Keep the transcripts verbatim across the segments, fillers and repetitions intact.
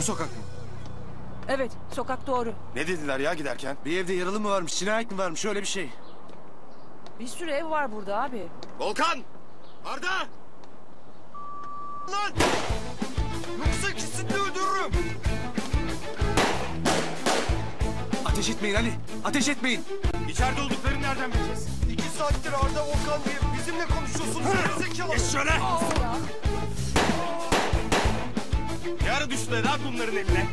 Bu sokak mı? Evet, sokak doğru. Ne dediler ya giderken? Bir evde yaralı mı varmış, cinayet mi varmış, öyle bir şey. Bir sürü ev var burada abi. Volkan! Arda! Lan! Yoksa ikisini de öldürürüm. Ateş etmeyin Ali, ateş etmeyin. İçeride olduklarını nereden bileceğiz? İki saattir Arda Volkan diye bizimle konuşuyorsunuz. Gerizekalı. Geç şöyle. Ne ara düştüler abi bunların eline?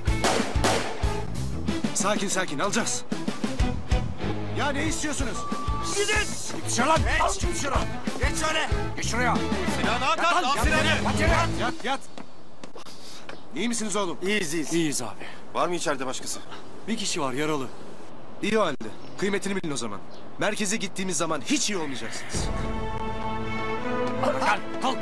Sakin sakin, alacağız. Ya ne istiyorsunuz? Gidin! Git dışarı lan! Geç! Git dışarı! Geç şöyle! Geç şuraya! Silahını at at! Al Yat, silahını! yat, yat, yat, yat! İyi misiniz oğlum? İyiyiz iyiyiz. İyiyiz abi. Var mı içeride başkası? Bir kişi var, yaralı. İyi o halde. Kıymetini bilin o zaman. Merkeze gittiğimiz zaman hiç iyi olmayacaksınız. Gel, kalk!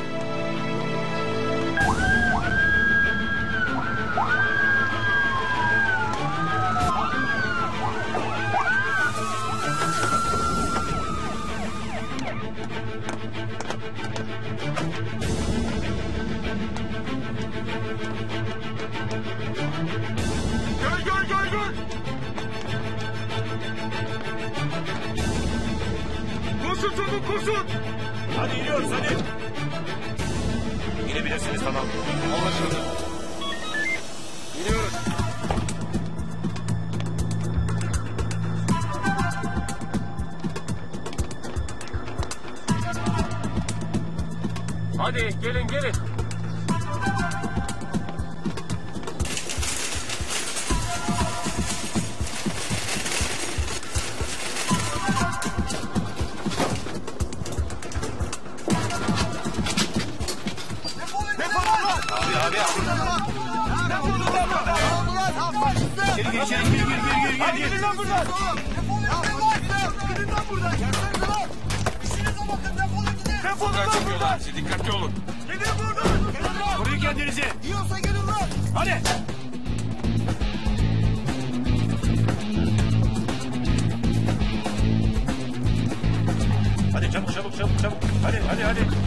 Gel gel gel gel! Koşun çabuk koşun! Hadi iniyoruz hadi! İnebilirsiniz tamam. Anlaşıldı. İniyoruz. Hadi gelin gelin. İçeri gir, içeri gir, gir, gir, gir, gir. Hadi gidin lan buradan. Gidin lan buradan. Gelsenize lan. İşinize bakın, defolun gidin. Defolun lan buradan. Siz dikkatli olun. Gidin buradan. Gelin lan. Koruyun kendinizi. Yiyorsa gelin lan. Hadi. Hadi çabuk, çabuk, çabuk, çabuk. Hadi, hadi, hadi.